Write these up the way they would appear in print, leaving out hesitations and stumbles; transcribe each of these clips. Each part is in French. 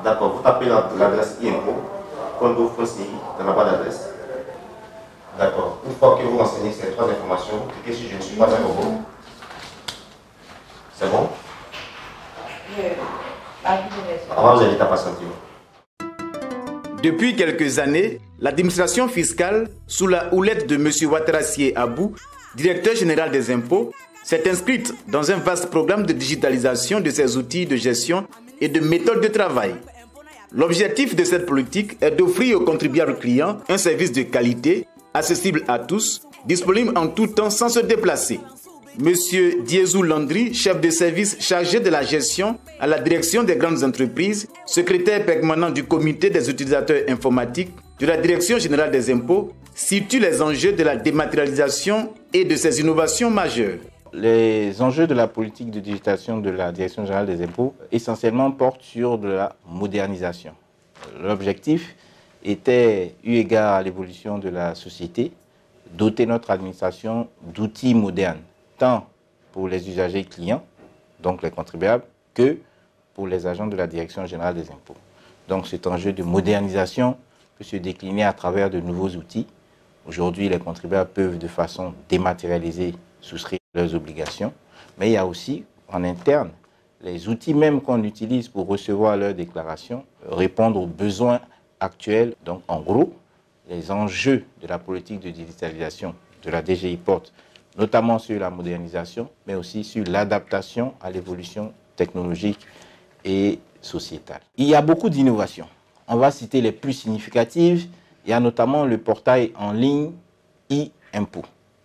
D'accord, vous tapez l'adresse IMPO, Condo-CI dans la barre d'adresse. D'accord. Une fois que vous renseignez ces trois informations, cliquez sur Je ne suis pas un robot. C'est bon? Avant, vous invite à patienter. Depuis quelques années, l'administration fiscale, sous la houlette de M. Ouattara Abou, directeur général des impôts, s'est inscrite dans un vaste programme de digitalisation de ses outils de gestion et de méthodes de travail. L'objectif de cette politique est d'offrir aux contribuables clients un service de qualité, accessible à tous, disponible en tout temps sans se déplacer. Monsieur Diezou Landry, chef de service chargé de la gestion à la direction des grandes entreprises, secrétaire permanent du comité des utilisateurs informatiques de la direction générale des impôts, situe les enjeux de la dématérialisation et de ses innovations majeures. Les enjeux de la politique de digitalisation de la direction générale des impôts essentiellement portent sur de la modernisation. L'objectif était, eu égard à l'évolution de la société, doter notre administration d'outils modernes, tant pour les usagers clients, donc les contribuables, que pour les agents de la Direction générale des impôts. Donc cet enjeu de modernisation peut se décliner à travers de nouveaux outils. Aujourd'hui, les contribuables peuvent de façon dématérialisée souscrire leurs obligations, mais il y a aussi en interne les outils même qu'on utilise pour recevoir leurs déclarations, répondre aux besoins actuels. Donc en gros, les enjeux de la politique de digitalisation de la DGI portent notamment sur la modernisation, mais aussi sur l'adaptation à l'évolution technologique et sociétale. Il y a beaucoup d'innovations. On va citer les plus significatives. Il y a notamment le portail en ligne e-impôt.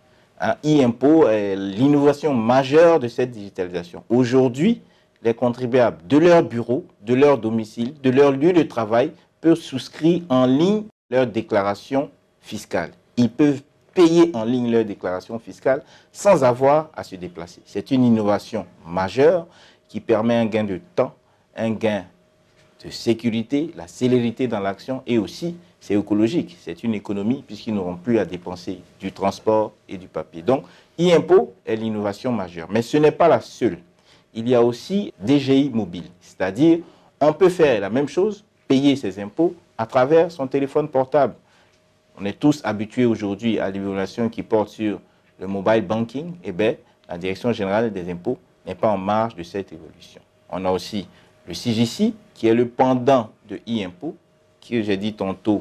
E-impôt est l'innovation majeure de cette digitalisation. Aujourd'hui, les contribuables de leur bureau, de leur domicile, de leur lieu de travail peuvent souscrire en ligne leur déclaration fiscale. Ils peuvent payer en ligne leur déclaration fiscale sans avoir à se déplacer. C'est une innovation majeure qui permet un gain de temps, un gain de sécurité, la célérité dans l'action et aussi c'est écologique. C'est une économie puisqu'ils n'auront plus à dépenser du transport et du papier. Donc, e-impôt est l'innovation majeure. Mais ce n'est pas la seule. Il y a aussi DGI mobile, c'est-à-dire on peut faire la même chose, payer ses impôts à travers son téléphone portable. On est tous habitués aujourd'hui à l'évolution qui porte sur le mobile banking. Eh bien, la Direction générale des impôts n'est pas en marge de cette évolution. On a aussi le CJC, qui est le pendant de e-impôt, qui, j'ai dit tantôt,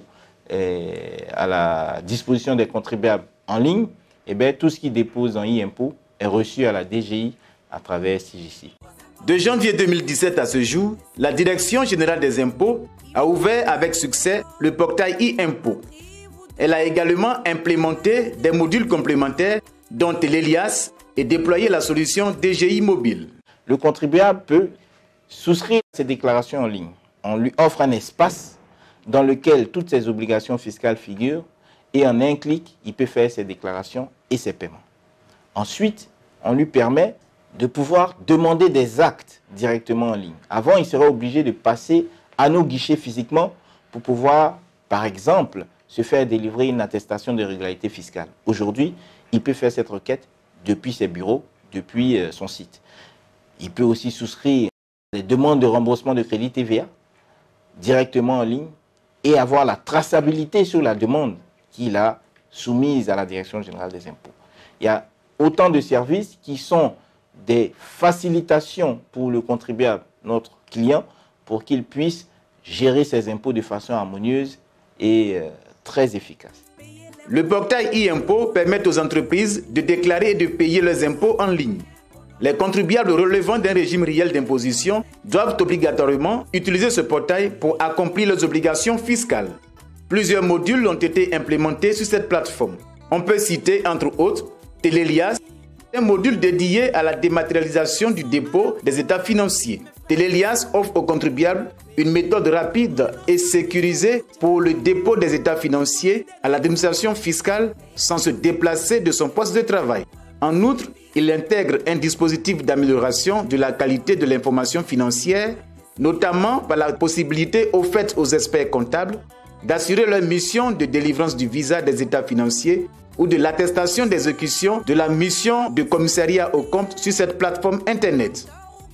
est à la disposition des contribuables en ligne. Eh bien, tout ce qui dépose en e-impôt est reçu à la DGI à travers CJC. De janvier 2017 à ce jour, la Direction générale des impôts a ouvert avec succès le portail e-impôt. Elle a également implémenté des modules complémentaires dont l'Elias et déployé la solution DGI mobile. Le contribuable peut souscrire ses déclarations en ligne. On lui offre un espace dans lequel toutes ses obligations fiscales figurent et en un clic, il peut faire ses déclarations et ses paiements. Ensuite, on lui permet de pouvoir demander des actes directement en ligne. Avant, il serait obligé de passer à nos guichets physiquement pour pouvoir, par exemple, se faire délivrer une attestation de régularité fiscale. Aujourd'hui, il peut faire cette requête depuis ses bureaux, depuis son site. Il peut aussi souscrire des demandes de remboursement de crédit TVA directement en ligne et avoir la traçabilité sur la demande qu'il a soumise à la Direction générale des impôts. Il y a autant de services qui sont des facilitations pour le contribuable, notre client, pour qu'il puisse gérer ses impôts de façon harmonieuse et très efficace. Le portail e-impôt permet aux entreprises de déclarer et de payer leurs impôts en ligne. Les contribuables relevant d'un régime réel d'imposition doivent obligatoirement utiliser ce portail pour accomplir leurs obligations fiscales. Plusieurs modules ont été implémentés sur cette plateforme. On peut citer entre autres Télélias, un module dédié à la dématérialisation du dépôt des états financiers. Télélias offre aux contribuables une méthode rapide et sécurisée pour le dépôt des états financiers à l'administration fiscale sans se déplacer de son poste de travail. En outre, il intègre un dispositif d'amélioration de la qualité de l'information financière, notamment par la possibilité offerte aux experts comptables d'assurer leur mission de délivrance du visa des états financiers ou de l'attestation d'exécution de la mission de commissariat aux comptes sur cette plateforme Internet.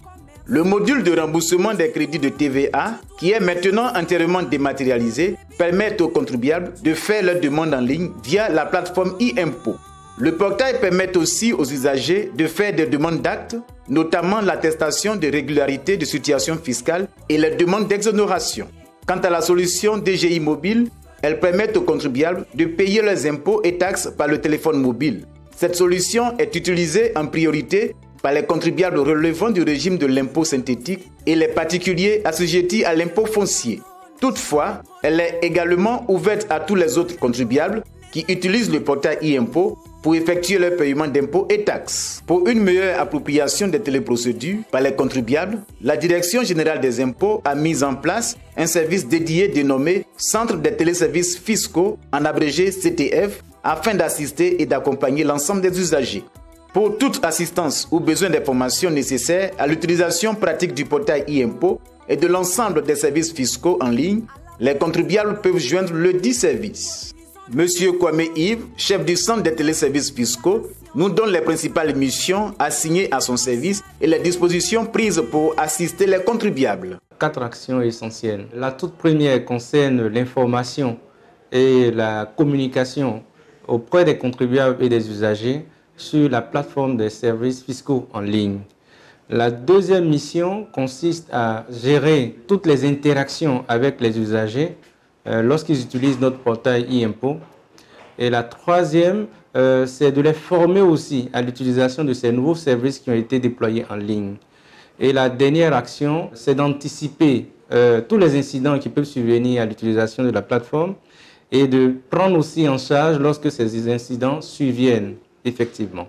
Le module de remboursement des crédits de TVA, qui est maintenant entièrement dématérialisé, permet aux contribuables de faire leurs demandes en ligne via la plateforme e-impôt. Le portail permet aussi aux usagers de faire des demandes d'actes, notamment l'attestation de régularité de situation fiscale et les demandes d'exonération. Quant à la solution DGI mobile, elle permet aux contribuables de payer leurs impôts et taxes par le téléphone mobile. Cette solution est utilisée en priorité par les contribuables relevant du régime de l'impôt synthétique et les particuliers assujettis à l'impôt foncier. Toutefois, elle est également ouverte à tous les autres contribuables qui utilisent le portail e-impôt pour effectuer leur paiement d'impôts et taxes. Pour une meilleure appropriation des téléprocédures par les contribuables, la Direction générale des impôts a mis en place un service dédié dénommé Centre des téléservices fiscaux, en abrégé CTF, afin d'assister et d'accompagner l'ensemble des usagers. Pour toute assistance ou besoin d'informations nécessaires à l'utilisation pratique du portail e-impôt et de l'ensemble des services fiscaux en ligne, les contribuables peuvent joindre le dit service. Monsieur Kwame Yves, chef du Centre des téléservices fiscaux, nous donne les principales missions assignées à son service et les dispositions prises pour assister les contribuables. 4 actions essentielles. La toute première concerne l'information et la communication auprès des contribuables et des usagers sur la plateforme des services fiscaux en ligne. La deuxième mission consiste à gérer toutes les interactions avec les usagers lorsqu'ils utilisent notre portail e-impôt. Et la troisième, c'est de les former aussi à l'utilisation de ces nouveaux services qui ont été déployés en ligne. Et la dernière action, c'est d'anticiper tous les incidents qui peuvent survenir à l'utilisation de la plateforme et de prendre aussi en charge lorsque ces incidents surviennent effectivement.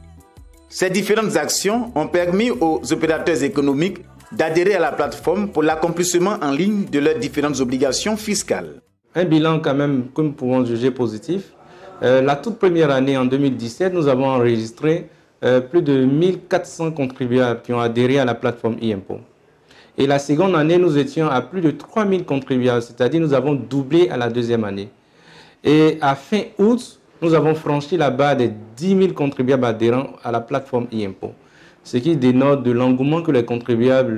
Ces différentes actions ont permis aux opérateurs économiques d'adhérer à la plateforme pour l'accomplissement en ligne de leurs différentes obligations fiscales. Un bilan quand même que nous pouvons juger positif. La toute première année, en 2017, nous avons enregistré plus de 1400 contribuables qui ont adhéré à la plateforme e-impôt. Et la seconde année, nous étions à plus de 3000 contribuables, c'est-à-dire nous avons doublé à la deuxième année. Et à fin août, nous avons franchi la barre des 10 000 contribuables adhérents à la plateforme e-impôt, ce qui dénote de l'engouement que les contribuables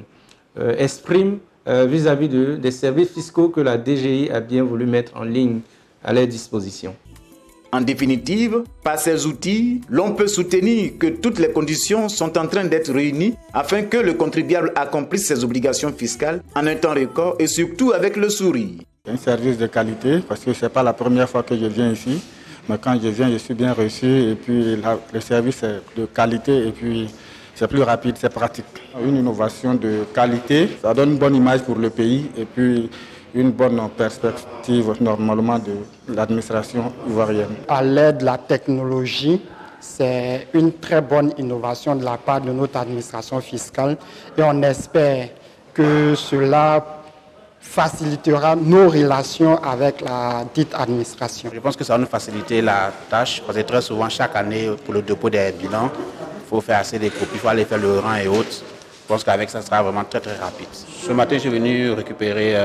expriment vis-à-vis des services fiscaux que la DGI a bien voulu mettre en ligne à leur disposition. En définitive, par ces outils, l'on peut soutenir que toutes les conditions sont en train d'être réunies afin que le contribuable accomplisse ses obligations fiscales en un temps record et surtout avec le sourire. Un service de qualité parce que ce n'est pas la première fois que je viens ici, mais quand je viens, je suis bien reçu et puis le service est de qualité et puis c'est plus rapide, c'est pratique. Une innovation de qualité, ça donne une bonne image pour le pays et puis une bonne perspective normalement de l'administration ivoirienne. À l'aide de la technologie, c'est une très bonne innovation de la part de notre administration fiscale et on espère que cela facilitera nos relations avec la dite administration. Je pense que ça va nous faciliter la tâche parce que très souvent, chaque année, pour le dépôt des bilans, il faut faire assez de copies, il faut aller faire le rang et autres. Je pense qu'avec ça, ça sera vraiment très rapide. Ce matin, je suis venu récupérer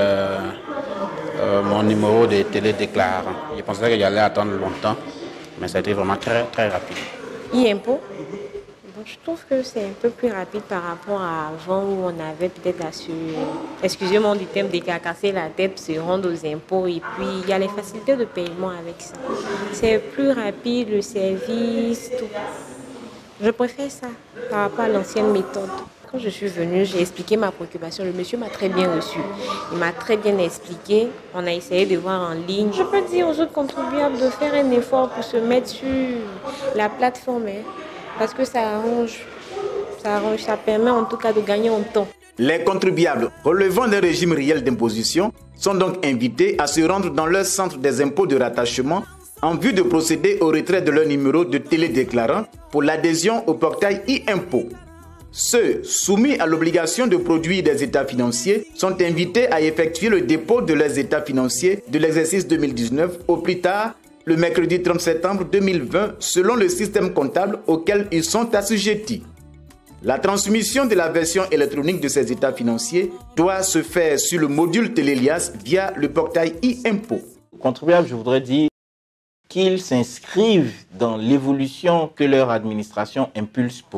mon numéro de télédéclarant. Je pensais que j'allais attendre longtemps, mais ça a été vraiment très rapide. E-impôt, je trouve que c'est un peu plus rapide par rapport à avant où on avait peut-être à se, excusez-moi du terme, décarcasser la tête, se rendre aux impôts et puis il y a les facilités de paiement avec ça. C'est plus rapide, le service, tout. Je préfère ça par rapport à l'ancienne méthode. Quand je suis venue, j'ai expliqué ma préoccupation. Le monsieur m'a très bien reçu. Il m'a très bien expliqué. On a essayé de voir en ligne. Je peux dire aux autres contribuables de faire un effort pour se mettre sur la plateforme. Parce que ça arrange, ça permet en tout cas de gagner en temps. Les contribuables relevant d'un régime réel d'imposition sont donc invités à se rendre dans leur centre des impôts de rattachement en vue de procéder au retrait de leur numéro de télédéclarant pour l'adhésion au portail e-impôt. Ceux soumis à l'obligation de produire des états financiers sont invités à effectuer le dépôt de leurs états financiers de l'exercice 2019 au plus tard le mercredi 30 septembre 2020 selon le système comptable auquel ils sont assujettis. La transmission de la version électronique de ces états financiers doit se faire sur le module Télélias via le portail e-impôt. Aux contribuables, je voudrais dire qu'ils s'inscrivent dans l'évolution que leur administration impulse pour eux.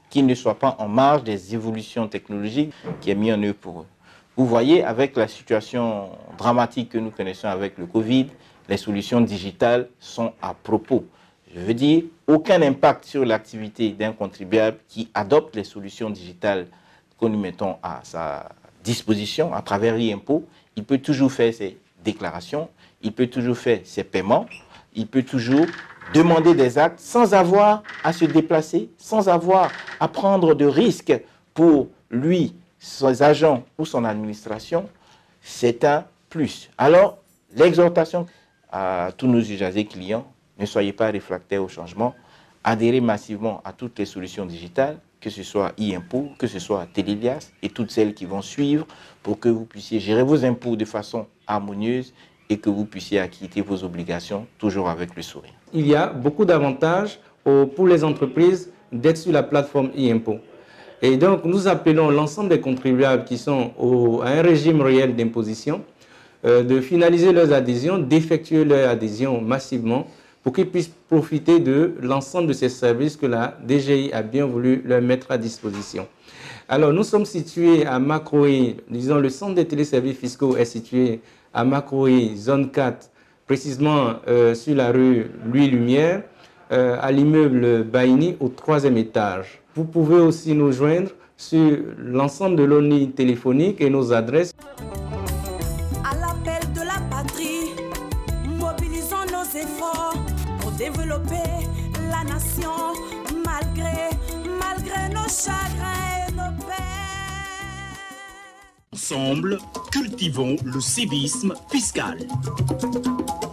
qu'ils ne soient pas en marge des évolutions technologiques qui est mis en œuvre pour eux. Vous voyez, avec la situation dramatique que nous connaissons avec le Covid, les solutions digitales sont à propos. Je veux dire, aucun impact sur l'activité d'un contribuable qui adopte les solutions digitales que nous mettons à sa disposition à travers e-impôt. Il peut toujours faire ses déclarations, il peut toujours faire ses paiements, il peut toujours demander des actes sans avoir à se déplacer, sans avoir à prendre de risques pour lui, ses agents ou son administration. C'est un plus. Alors, l'exhortation à tous nos usagers clients, ne soyez pas réfractaires au changement, adhérez massivement à toutes les solutions digitales, que ce soit e-impôt, que ce soit Télélias et toutes celles qui vont suivre pour que vous puissiez gérer vos impôts de façon harmonieuse et que vous puissiez acquitter vos obligations toujours avec le sourire. Il y a beaucoup d'avantages pour les entreprises d'être sur la plateforme e-impôt. Et donc, nous appelons l'ensemble des contribuables qui sont à un régime réel d'imposition de finaliser leurs adhésions, d'effectuer leur adhésion massivement pour qu'ils puissent profiter de l'ensemble de ces services que la DGI a bien voulu leur mettre à disposition. Alors, nous sommes situés à Makroé, disons le centre des téléservices fiscaux est situé à Makroé, zone 4, précisément sur la rue Louis-Lumière, à l'immeuble Baini au 3e étage. Vous pouvez aussi nous joindre sur l'ensemble de nos lignes téléphoniques et nos adresses. À l'appel de la patrie, mobilisons nos efforts pour développer la nation malgré nos chagrins et nos peines. Ensemble, cultivons le civisme fiscal.